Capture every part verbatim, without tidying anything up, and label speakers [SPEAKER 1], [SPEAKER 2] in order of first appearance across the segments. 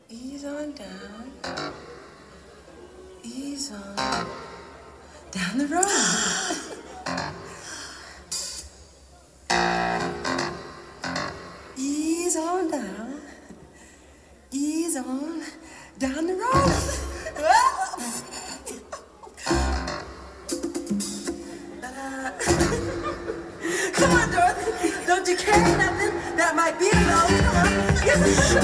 [SPEAKER 1] Ease on down. Ease on down the road. Ease on down. Ease on down the road. uh, Come on, Dorothy. Don't you carry nothing that might be alone? Come on. Yes.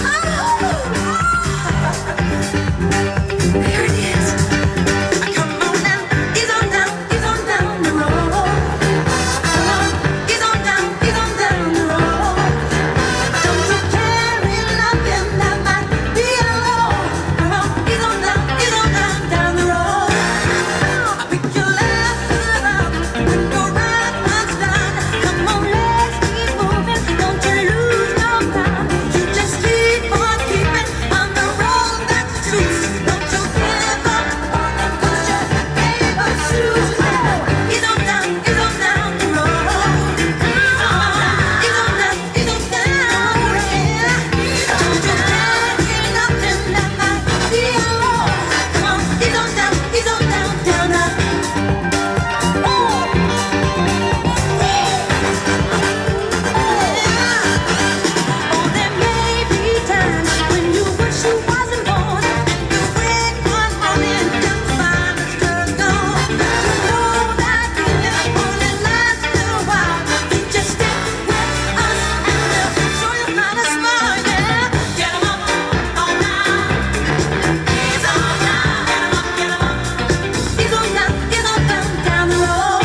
[SPEAKER 1] There it is. Come on now. Ease on down. Ease on down the road. Come on. Ease on down. Ease on down the road. Don't you carry nothing that might be alone. Come on. Ease on down. Ease on down down the road. I pick your left foot up when your right one's down. Come on, let's keep moving. Don't you lose no time. You just keep on keeping on the road that's true. Don't you give up on it 'cause you never choose. Ease on down, ease on down the road. Ease on down, ease on down, yeah. Don't you carry nothing that might be alone. Come on, ease on down, ease on down, down, down. Oh, there may be times when you wish you wasn't born, and you wake one morning to find that you're gone. But you know that feeling only lasts a little while. You just stick with us, and we'll show you how to smile, yeah. Get 'em up, on now. Ease on down, get 'em up, get 'em up. Ease on down, ease on down, down the road.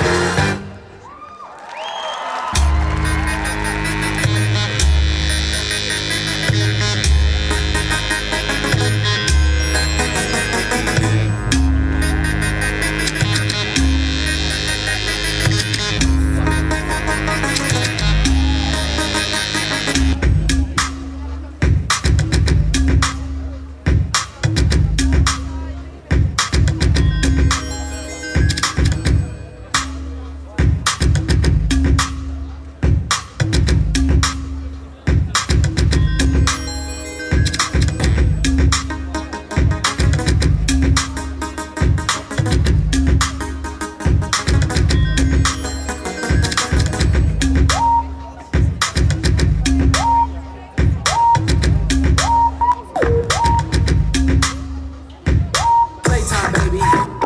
[SPEAKER 1] Playtime, baby.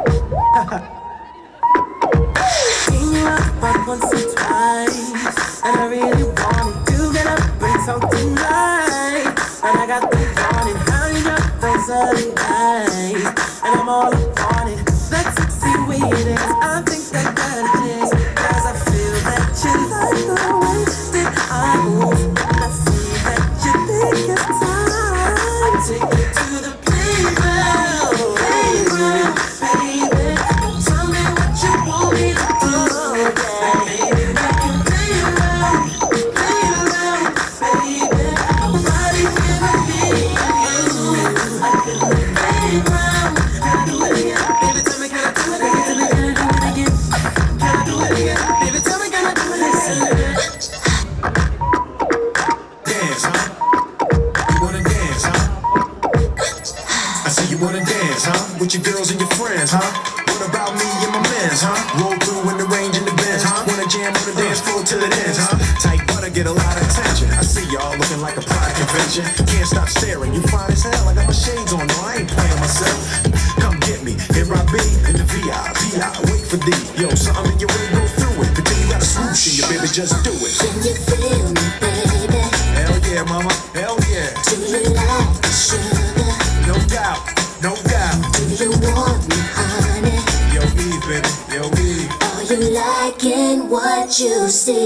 [SPEAKER 1] Seen you up on once or twice, and I really wanted to get up and talk tonight. And I got the warning, how you got those early eyes, and I'm all upon it. Let's see where it is. I think that that it is, 'cause I feel that you like the way that I move, and I see that you think it's time. I'll take you to the playground, playground, baby. Tell me what you want me to do, yeah. Maybe we can play around, play around, baby. Nobody gonna be you. I can play around, can I do it again? Baby, tell me, can I do it again? Tell me, can I do it again? Can I do it again? Baby, tell me, can I do it again?
[SPEAKER 2] Dance, huh? You wanna dance, huh? I see you wanna dance, huh? With your girls and your friends, huh? What about me and my mans, huh? Roll through in the range in the Benz, huh? Wanna jam on the dance floor till it ends, huh? Tight butter get a lot of attention. I see y'all looking like a pride convention. Can't stop staring, you fine as hell. I got my shades on, no, I ain't playing myself. Come get me, here I be in the V I P I. Wait for thee, yo, something in your way, go through it. But then you got a swoosh in your baby, just do it.
[SPEAKER 3] Can you feel me, baby?
[SPEAKER 2] Hell yeah, mama, hell yeah.
[SPEAKER 3] Do you like the sugar?
[SPEAKER 2] No doubt, no doubt.
[SPEAKER 3] Do you want me, honey?
[SPEAKER 2] Yo, Eve, baby, yo, Eve.
[SPEAKER 3] Are you liking what you see?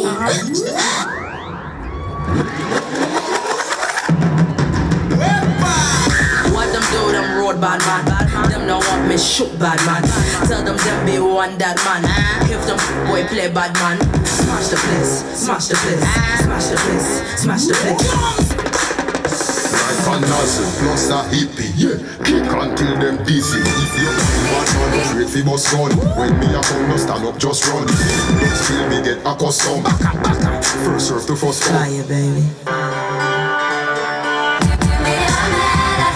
[SPEAKER 1] What them do, them road bad man. Them don't want me shoot bad man. Tell them them be one that man. If them boy play bad man, smash the place, smash the place, smash the place, smash the place.
[SPEAKER 4] Life and nozzle, plus a hippie, yeah. Kick until them dizzy. If you want on the straight fi bus gun. When me a come, no stand up, just run. Still me get accustomed. First serve to first come.
[SPEAKER 1] Fire, baby.
[SPEAKER 3] Me, I'm mad at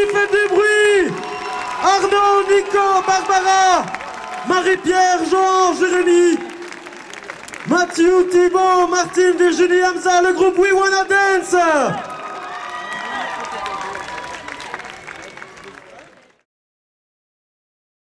[SPEAKER 5] faites du bruit. Arnaud, Nico, Barbara, Marie-Pierre, Jean, Jérémy, Mathieu, Thibault, Martine, Virginie, Hamza, le groupe We Wanna Dance.